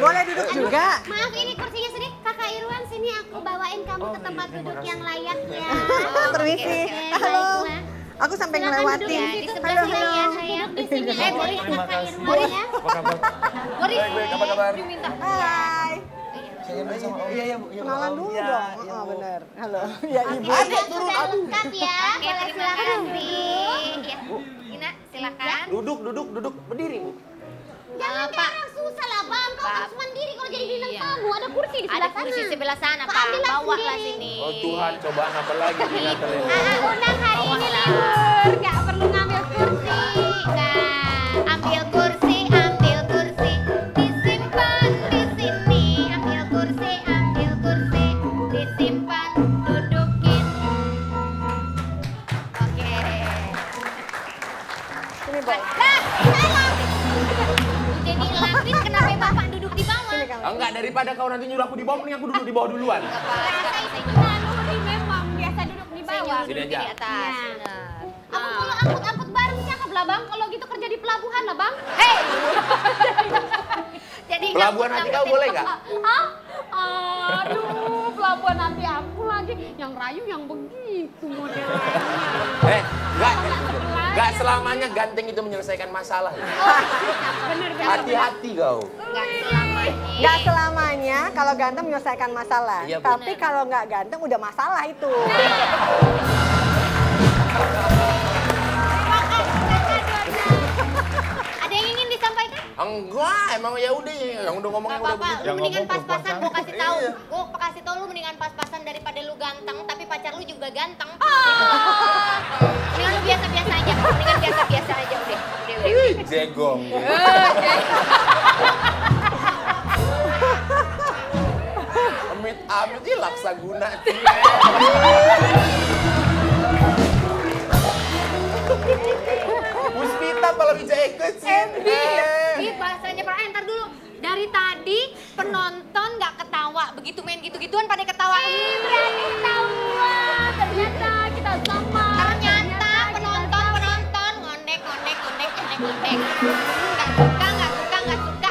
Boleh duduk juga. Maaf ini kursinya sedikit. Kakak Irwan sini aku bawain kamu ke tempat duduk yang layak ya. Permisi. Halo. Aku sampai ngelewatin. Di sebelah sini ya sayang. Di sini. Boris Kakak Irwan ya. Apa kabar? Boris. Baik, apa kabar? Diminta. Hai. Saya sama Om. Iya, Bu. Kenalan dulu dong. Oh, benar. Halo. Ya, Ibu. Sudah lengkap ya. Boleh silakan duduk. Ya. Ina, silakan. Duduk. Berdiri, Bu. Jangan orang susah lah bang, kau harus mandiri kalau jadi bintang tamu. Ada kursi di sebelah sana. Ada kursi sebelah sana Pak, bawa lah sini. Oh Tuhan, cobaan apa lagi kita kalian? Undang hari ini libur, nggak perlu ngambil kursi. Nah, ambil kursi, disimpan di sini. Ambil kursi, disimpan, dudukin. Oke. Sini, Boy. Jadi lapis kenapa Bapak duduk di bawah? Enggak, daripada kau nanti nyuruh aku di bawah, mending aku duduk di bawah duluan. Rasa itu naluri memang biasa duduk di bawah. Sini aja. Di atas. Aku kalau angkut bareng cakep lah bang. Kalau gitu kerja di pelabuhan lah bang. Hei. Jadi Pelabuhan nanti kau boleh nggak? Hah? Aduh, pelabuhan nanti aku lagi yang rayu yang begitu modelnya. Enggak selamanya ganteng itu menyelesaikan masalah. Bener. Hati-hati kau. Nggak selamanya kalau ganteng menyelesaikan masalah. Iya, Bu. Tapi kalau nggak ganteng udah masalah itu. Ada yang ingin disampaikan? Enggak, emang ya udah yang udah ngomongnya udah Apa-apa, begitu. lu mendingan pas-pasan gue kasih tahu. Iya. Gue kasih tahu lu mendingan pas-pasan daripada lu ganteng, tapi pacar lu juga ganteng. Mendingan lu biasa-biasa aja, udah. Jegong. Amit-amit sih laksa guna. Puspita kalau bisa ikut sih. Ini bahasanya Pak Entar dulu. Dari tadi penonton nggak ketawa, begitu main gitu-gituan pada ketawa. Berani ketawa, ternyata kita sama. Ternyata penonton ngondek. Nggak suka.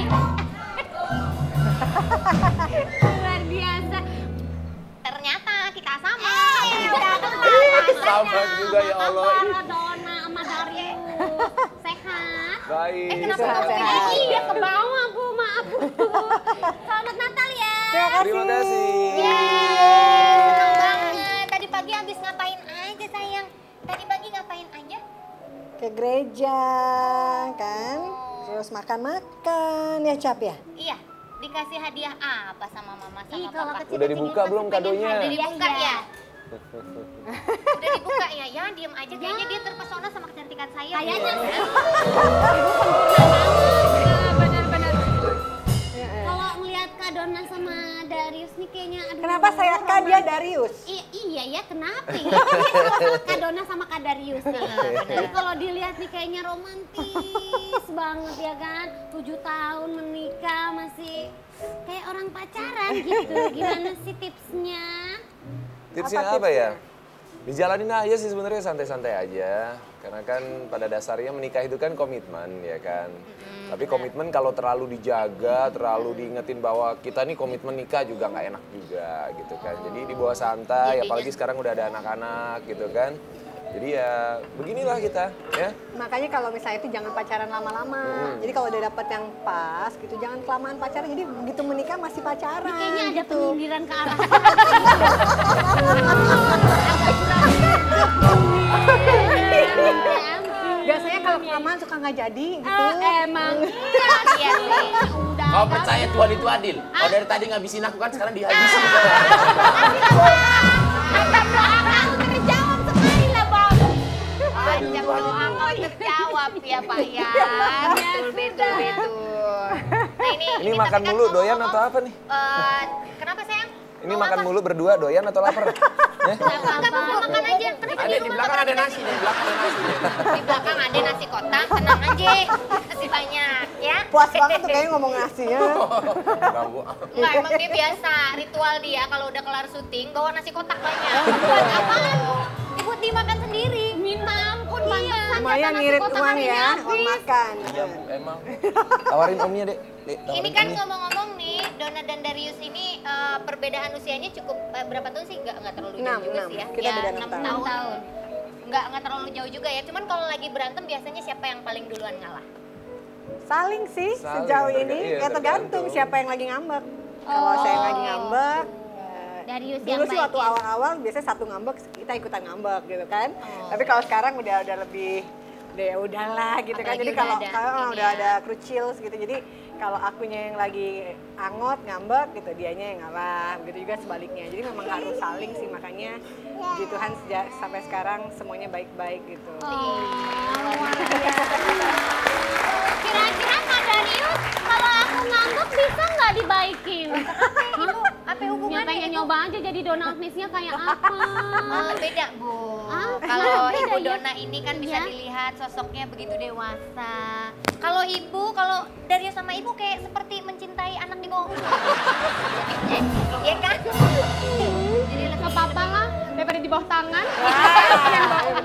Luar biasa. Ternyata kita sama. Sama juga ya Allah. Maradona sama Darius. Sehat? Baik. Kenapa kamu Sehat. Iya ke bawah Bu, maaf Bu. Selamat Natal ya. Terima kasih. Senang banget. Tadi pagi habis ngapain aja sayang? Tadi pagi ngapain aja? Ke gereja, kan? Terus makan-makan, ya Cap ya? Iya. Dikasih hadiah apa sama mama sama papa? Udah dibuka belum kadonya? Udah dibuka ya? Udah dibuka ya? Ya diem aja. Kayaknya dia terpesona sama kecantikan saya. Kayaknya sih. Bener-bener. Kalau ngeliat Kak Donna sama Darius nih kayaknya aduh. Kenapa saya Kak dia Darius? Iya ya, kenapa ya? Dia sama Kak Donna sama Kak Darius nih. Jadi kalau dilihat nih kayaknya romantis banget ya kan. 7 tahun menikah masih kayak orang pacaran gitu. Gimana sih tipsnya? Tipsnya apa ya? Dijalanin aja sih sebenarnya santai-santai aja. Karena kan pada dasarnya menikah itu kan komitmen ya kan. Tapi komitmen kalau terlalu dijaga, terlalu diingetin bahwa kita nih komitmen nikah juga nggak enak juga gitu kan. Jadi dibawa santai, apalagi sekarang udah ada anak-anak gitu kan. Jadi ya beginilah kita ya. Makanya kalau misalnya itu jangan pacaran lama-lama. Jadi kalau udah dapet yang pas gitu, jangan kelamaan pacaran. Jadi begitu menikah masih pacaran. Kayaknya ada gitu. penyindiran ke arah Biasanya kalau kelamaan suka nggak jadi gitu. Emang iya sih. Kau percaya Tuhan itu adil? Kau dari tadi ngabisin aku kan sekarang dihabisin. Ajak doa kau terjawab sekali lah Bang. Ajak doa kau terjawab ya Pak ya. Betul. Nah Ini makan mulu doyan atau apa nih? Kenapa sayang? Ini makan mulu berdua doyan atau lapar? Ya? Enggak makan aja. Ada di belakang ada nasi, di belakang ada nasi. Di belakang ada nasi kotak, tenang aja. Nasi banyak ya. Puas banget tuh kayaknya ngomong nasinya. Enggak, emang dia biasa. Ritual dia kalau udah kelar syuting bawa nasi kotak banyak. Buat apaan? Buat dimakan sendiri. Minta ampun, pantesan Semuanya nasi ngirit kotak uang hari ini ya, uang habis. makan. Iya, emang. Tawarin omnya, Dek. Dek, tawarin Ini kan omnya. ngomong-ngomong nih, Donna dan Darius ini perbedaan usianya cukup berapa tahun sih? Nggak terlalu jauh Enam, juga enam. sih ya. Kita Ya, beda 6 6 6 tahun. tahun. Nggak terlalu jauh juga ya. Cuman kalau lagi berantem biasanya siapa yang paling duluan ngalah? Saling sih Saling, sejauh ini, iya, ya tergantung tergantung. siapa yang lagi ngambek. Kalau saya yang lagi ngambek, Darius dulu yang sih waktu baik ya? awal-awal biasanya satu ngambek kita ikutan ngambek gitu kan. Tapi kalau sekarang udah lebih udah ya udahlah gitu kan. Apalagi Jadi udah kalau ada kalau ini udah ya. ada crucials gitu. Jadi kalau akunya yang lagi angot ngambek gitu, dianya yang ngalah. Begitu juga sebaliknya. Jadi memang harus saling sih, makanya puji Tuhan sejak sampai sekarang semuanya baik-baik gitu. Luar biasa. Kira-kira Kak Darius, kalau aku ngambek bisa nggak dibaikin? Apa Ya hubungannya? pengen nyoba aja jadi Donna Agnesnya kayak apa? Beda, Bu. Ah, Kalau beda Ibu ya? Donna ini kan bisa Iya. dilihat sosoknya begitu dewasa. Kalau Ibu, kalau Darius sama Ibu kayak seperti mencintai anak di bawah umur. Iya kan? Jadi nggak apa-apa lah, daripada di bawah tangan.